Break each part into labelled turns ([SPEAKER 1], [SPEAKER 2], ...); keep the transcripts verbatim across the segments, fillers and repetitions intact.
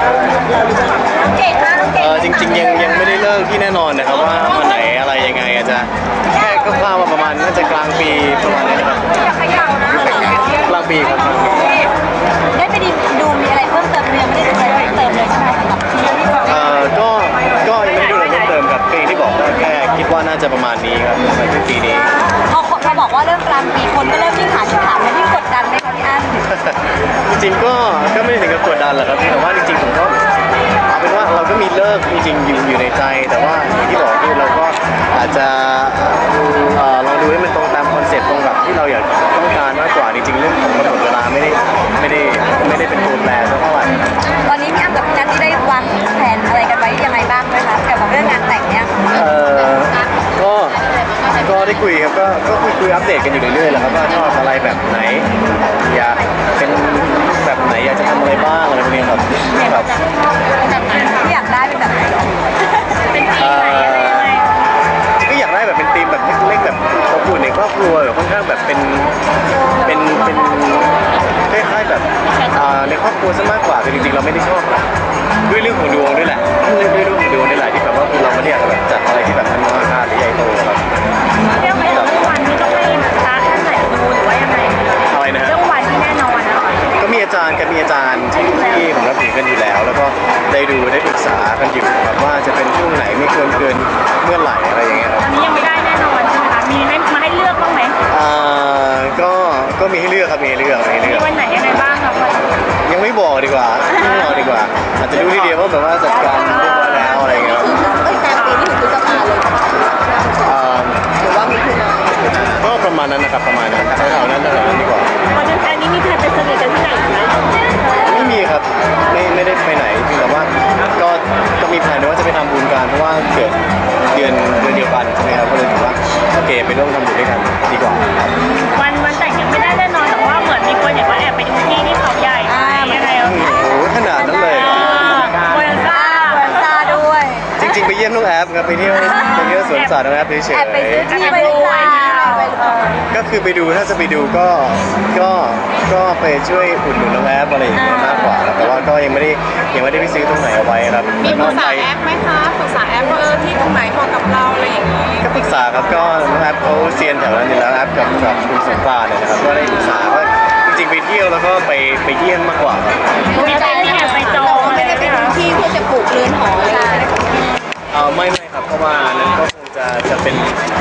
[SPEAKER 1] เก่งมากเก่ง
[SPEAKER 2] เออจริงๆยังยังไม่ได้เลิกที่แน่นอนนะครับว่าวันไหนอะไรยังไงอาจจะแค่คร่าวๆว่าประมาณน่าจะกลางปีประมาณนี้นะครับ
[SPEAKER 1] อย่าขยับนะ
[SPEAKER 2] กลางปีครับ
[SPEAKER 1] ได้ไปดูมีอะไรเพิ่มเติมยังไม่ได้ดูอะไรเพิ่มเติมเลยใช่ไหมสำหรับที่ที่ฟัง
[SPEAKER 2] เออก็ก็ยังไม่ได้ดูอะไรเพิ่มเติมกับเพลงที่บอกก็แค่คิดว่าน่าจะประมาณนี้ครับประมาณปีนี้
[SPEAKER 1] พอเราบอกว่าเริ่มกลางปีคนก็เริ่มยิ่งถามถามและยิ่งกดดันไหมคะพี่อั้น
[SPEAKER 2] จริงๆก็ก็ไม่ได้ถึงกับกดดันหรอกครับแต่ว่าจริงๆผมก็เอาเป็นว่าเราก็มีเลิกจริงๆอยู่อยู่ในใจแต่ว่าอย่างที่บอกคือเราก็อาจจะเอ่อลองดูให้มันตรงตามคอนเซ็ปต์ตรงกับที่เราอยากต้องการมากกว่าจริงๆเรื่องของกำหนดเวลาไม่ได้ไม่ได้ไม่ได้เป็นตัวแปรสักเท่าไหร่
[SPEAKER 1] ตอนนี้พี่อั้นกับพี่นัทที่ได้วางแผนอะไรกันไว้ยังไงบ้างไหมคะเกี่ยวกับเรื่องงานแต่งเนี่ย
[SPEAKER 2] เอ่อก็ก็ได้คุยครับก็ก็คุยคุยอัปเดตกันอยู่เรื่อยๆแหละครับว่าชอบอะไรแบบไหนอยากเป็นแบบไหนอยากจะทำอะไรบ้างอะไรพวกนี้ครับครับ
[SPEAKER 1] ที่อยากได้เป็นแบบไหนเป็นทีมไหนอะไรยังไง
[SPEAKER 2] ก็อยากได้แบบเป็นธีมแบบเล็กๆแบบอบอุ่นในครอบครัวแบบค่อนข้างแบบเป็นเป็นเป็นคล้ายๆแบบอ่าในครอบครัวซะมากกว่าแต่จริงๆเราไม่ได้ชอบแบบด้วยเรื่องของดวงด้วยแหละด้วยเรื่องของดวงนี่แหละที่แบบว่าคือเราไม่ได้อยากแบบจัดอะไรที่แบบมันมากหรือใหญ่โตครับ
[SPEAKER 1] เรื่องไหมเรื่องวันนี้ต้องให้พระท่านไหนดูหรือว่ายังไง
[SPEAKER 2] อะไรนะฮะ
[SPEAKER 1] เรื่องวันที่แน่นอนนะคะ
[SPEAKER 2] ก็มีอาจารย์กับมีอาจารย์ที่ที่ผมรับถือกันอยู่แล้ว แล้วก็ได้ดูได้ปรึกษากันอยู่ครับว่าจะเป็นช่วงไหนไม่ควรเกินเมื่อไหร่อะไรอย่างเงี้ยครับ
[SPEAKER 1] ตอนนี้ยังไม่ได้แน่นอนใช่ไหมคะมีให้มาให้เลือกบ้างไหม
[SPEAKER 2] อ่าก็ก็มีให้เลือกครับมีให้เลือกมีให้เลื
[SPEAKER 1] มี
[SPEAKER 2] อก
[SPEAKER 1] วันไหนยังไงบ้างคะวัน
[SPEAKER 2] ยังไม่บอกดีกว่าไม่บอกดีกว่า อาจจะรู้ทีเดียวว่าแบบว่าจัดการเรียบร้อยแล้วอะไรอย่างเงี้ยครับ
[SPEAKER 1] เอ้ยกลางปีนี่ถึงพฤษภาเลย
[SPEAKER 2] อ่า
[SPEAKER 1] หรือว่ามีคุณมา
[SPEAKER 2] ก็ประมาณนั้นนะครับประมาณนั้นแถวๆนั้นแถวๆนั้นดีกว่า
[SPEAKER 1] ตอนแฟนนี้มีแพลนไปสนิทกันที่ไหนไหม
[SPEAKER 2] ไม่มีครับไม่ไม่ได้ไปไหนเพียงแต่ว่าก็ก็มีแผนว่าจะไปทำบุญกันเพราะว่าเกิดเดือนเดือนเดียวกันใช่ไหมครับก็เลยถือว่าโอเคไปร่วมทำบุญด้วยกันดีกว่า
[SPEAKER 1] วันวันแต่งยังไม่ได้แน่นอนแต่ว่าเหมือนมีคนอยากว่าแอบไปดูที่ที่เขาใหญ่ยังไง
[SPEAKER 2] โอ้โหขนาดนั้นเลยเหรอ
[SPEAKER 1] โบนันซ่าโบนันซ่าด้วย
[SPEAKER 2] จริงๆไปเยี่ยมน้องแอฟครับไปเที่ยวไปเที่ยวสวนสัตว์น้องแอฟเฉย
[SPEAKER 1] แอบไปซื้อ
[SPEAKER 2] ๆ
[SPEAKER 1] ที่ไปดูไปดู
[SPEAKER 2] ก็คือไปดูถ้าจะไปดูก็ก็ก็ไปช่วยอุดหนุนน้องแอฟอะไรอย่างเงี้ยมากกว่าครับแต่ว่าก็ยังไม่ได้ยังไม่ได้ไปซื้อตรงไหนเอาไว้ครับ
[SPEAKER 3] มีปรึกษาแอปไหมคะปรึกษาแอปว่าเออที่ตรงไหนเหมาะกับเราอะไรอย่างนี้
[SPEAKER 2] ก็ปรึกษาครับก็น้องแอฟเขาเซียนแถวนั้นอยู่แล้วแอฟกับกับคุณสงกรานต์เนี่ยนะครับก็ได้ปรึกษาว่าจริงๆไปเที่ยวแล้วก็ไปไปเยี่ยมมากกว่าครับ
[SPEAKER 1] มีใจที่แอบไปจองไม่ได้ไปดูที่เพื่อจะปลูกเรือนหออะไรอย่างเงี้ย
[SPEAKER 2] เออไม่ไม่ครับเพราะว่านั้นก็คงจะจะเป็น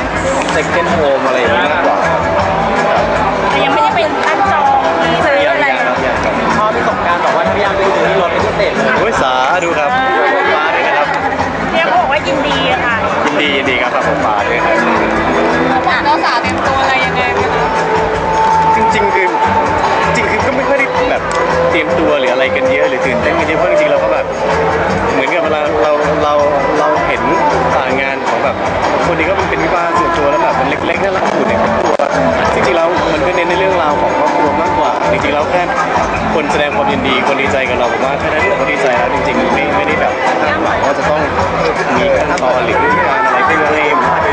[SPEAKER 2] second home อะไรอย่างเงี้ยมากกว่าครับ
[SPEAKER 1] แต่ยังไม่ได้เป็นตั้งจองซื้อ
[SPEAKER 2] ยัง
[SPEAKER 1] อะไร
[SPEAKER 2] ยังครับยังครับ
[SPEAKER 4] พอมีสงการบอกว่าถ้าพี่ยามไปดูที่รถเป็นพิเศษเลย
[SPEAKER 2] โอ้ยสาดูครับผมฟ้าด้วยนะครับ
[SPEAKER 1] เรียกบอกว่ายินดีค่ะ
[SPEAKER 2] ยินดียินดีครับผมฟ้าด้วยครับ
[SPEAKER 1] เจ้าสาวเต็มตัวอะไรยังไงไหมคะ
[SPEAKER 2] จริงๆคือจริงๆคือก็ไม่ค่อยได้แบบเตรียมตัวหรืออะไรกันเยอะหรือตื่นเต้นกันเยอะเพราะจริงๆเราก็แบบเหมือนกับเวลาเราเราเราเห็นผ่านงานของแบบคนนี้ก็เป็นวิวาห์ส่วนตัวแล้วแบบมันเล็กๆน่ารักอยู่ในครอบครัวจริงๆแล้วมันก็เน้นในเรื่องราวของครอบครัวมากกว่าจริงๆแล้วแค่คนแสดงความยินดีคนดีใจกับเราผมว่าแค่นั้นเราก็ดีใจแล้วจริงๆไม่ไม่ได้แบบคาดหวังว่าจะต้องมีขั้นตอนหรือการอะไรเพื่อให้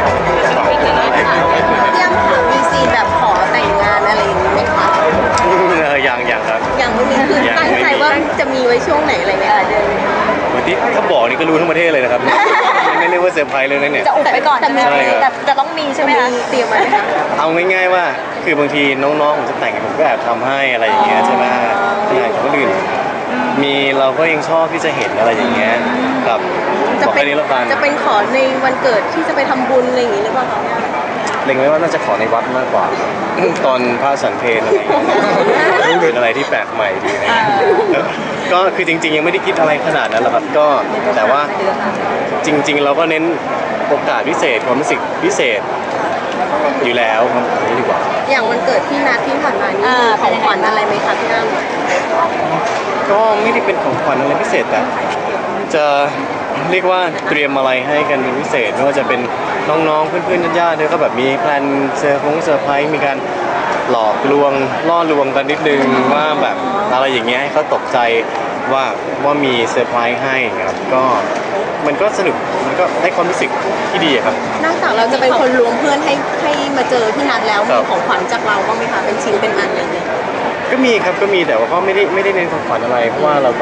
[SPEAKER 3] ยังมีซีนแบบขอแต่งงานอะไรอย่างนี้ไหมคะ
[SPEAKER 2] เอออย่างอย่างครับ
[SPEAKER 3] ยังไม่มีคือตั้งใจว่าจะมีไว้ช่วงไหนอะไรไหมคะเดือน
[SPEAKER 2] วันที่ถ้าบอกนี่ก็รู้ทั้งประเทศเลยนะครับ ไม่เรียกว่าเซอร์ไพรส์เลยนะเนี่ย
[SPEAKER 1] จะอุบไปก่อนแต่มีแต่จะต้องมีใช่ไหมคะ
[SPEAKER 3] เตรียมไว้ไหมคะ
[SPEAKER 2] เอาง่ายๆว่าคือบางทีน้องๆผมจะแต่งผมก็แอบทำให้อะไรอย่างเงี้ยใช่ไหมงานของคนอื่นมีเราก็ยังชอบที่จะเห็นอะไรอย่างเงี้ยครับบ
[SPEAKER 3] จะ
[SPEAKER 2] อก
[SPEAKER 3] เป็
[SPEAKER 2] แค่
[SPEAKER 3] น
[SPEAKER 2] นี้แล้วกัน
[SPEAKER 3] จะเป็นขอในวันเกิดที่จะไปทำบุญอะไรอย่างนี้หรือเปล่าคะ
[SPEAKER 2] เล็งไว้ว่าน่าจะขอในวัดมากกว่า ตอนพระสันเพลอะไรอย่างเงี้ยเป็นอะไรที่แปลกใหม่ดีนะก็คือจริงๆยังไม่ได้คิดอะไรขนาดนั้นหรอกครับก็แต่ว่าจริงๆเราก็เน้นโอกาสพิเศษความรู้สึกพิเศษอยู่แล้วครับนี่ดีกว่า
[SPEAKER 3] อย่างวันเกิดพี่นัทที่ผ่านมานี่มีของขวัญอะไรไหมคะพี่อ้ำ
[SPEAKER 2] ก็ไม่ได้เป็นของขวัญอะไรพิเศษแต่จะเรียกว่าเตรียมอะไรให้กันเป็นพิเศษไม่ว่าจะเป็นน้องๆเพื่อนๆญาติๆเนี่ยก็แบบมีแพลนเซอร์พงเซอร์ไพรส์มีการหลอกลวงล่อลวงกันนิดนึงว่าแบบอะไรอย่างเงี้ยให้เขาตกใจว่าว่ามีเซอร์ไพรส์ให้ครับก็มันก็สนุกมันก็ได้ความรู้สึกที่ดีอะครับ
[SPEAKER 3] นอกจากเราจะเป็นคนรวมเพื่อนให้ให้มาเจอพี่นัทแล้ว
[SPEAKER 2] ครั
[SPEAKER 3] มี
[SPEAKER 2] บ
[SPEAKER 3] ของขวัญจากเราบ้างไหมคะเป็นชิ้นเป็นอันอะไรอย่างเงี้ย
[SPEAKER 2] ก็มีครับก็มีแต่ว่าก็ไม่ได้ไม่ได้เน้นของขวัญอะไรเพราะว่าเราก็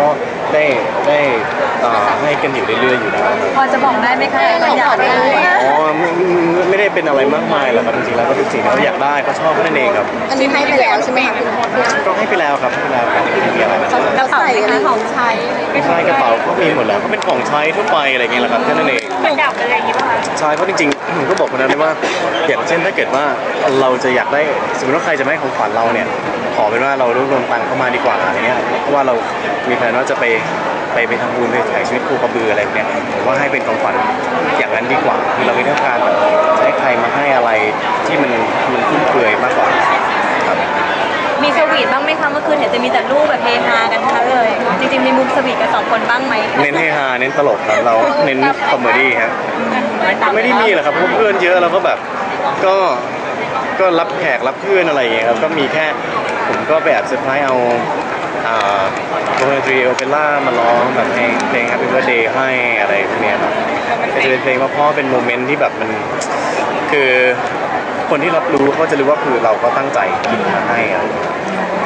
[SPEAKER 2] ได้ได้เอ่อให้กันอยู่เรื่อยๆอยู่แล้ว
[SPEAKER 1] พอจะบอกได้ไหมคะว่าอยากได้อะไร
[SPEAKER 2] อ๋อไม่ไม่ไม่ได้เป็นอะไรมากมายหรอกครับจริงๆแล้วก็เป็นสิ่งที่เขาอยากได้เขาชอบแค่นั้นเองครับ
[SPEAKER 3] อันนี้ให้ไปแล้วใช่ไหมคะพี่อ้ำ
[SPEAKER 2] ก็ให้ไปแล้วครับให้ไปแล้วครับไม่มีอะไรมาก
[SPEAKER 1] กระเป๋าไหมคะของใช้
[SPEAKER 2] ใช่กระเป๋าก็มีหมดแล้วก็เป็นของใช้ทั่วไปอะไรเงี้ยแหละครับแค่นั้นเอง
[SPEAKER 1] ประดับอะไรอย่างเงี้ยป่ะคะ
[SPEAKER 2] ใช่เพราะจริงๆผมก็บอกคนนั้นเลยว่าอย่างเช่นถ้าเกิดว่าเราจะอยากได้สมมติว่าใครจะไม่ให้ของขวัญเราเนี่ยขอเป็นว่าเรารวบรวมตังค์เข้ามาดีกว่าอะไรเงี้ยเพราะว่าเรามีแผนว่าจะไปไปไปทำบุญไปถ่ายชีวิตครูกระบืออะไรแบบเนี้ยผมว่าให้เป็นของขวัญอย่างนั้นดีกว่าคือเราไม่ต้องการแบบจะให้ใครมาให้อะไรที่มันมันฟุ่มเฟือยมากกว่าครับ
[SPEAKER 1] มีสวีทบ้างไหมคะเมื่อคืนเห็นจะมีแต่รูปแบบเฮฮากันทั้งนั้นเลย จริงๆมีมุมสวีทกันสองคนบ้างไหม
[SPEAKER 2] เน้นเฮฮาเน้นตลกครับเราเน้นคอมเมดี้ฮะไม่ได้มีหรอกครับเพราะเพื่อนเยอะเราก็แบบก็ก็รับแขกรับเพื่อนอะไรอย่างเงี้ยครับก็มีแค่ผมก็ไปแอบเซอร์ไพรส์เอาอ่าวงดนตรีโอเปร่ามาร้องแบบเพลงเพลง Happy Birthday ให้อะไรพวกเนี้ยครับก็จะเป็นเพลงเพราะๆเป็นโมเมนต์ที่แบบมันคือคนที่รับรู้เขาจะรู้ว่าคือเราก็ตั้งใจคิดมาให้อะไรอย่างเงี้ย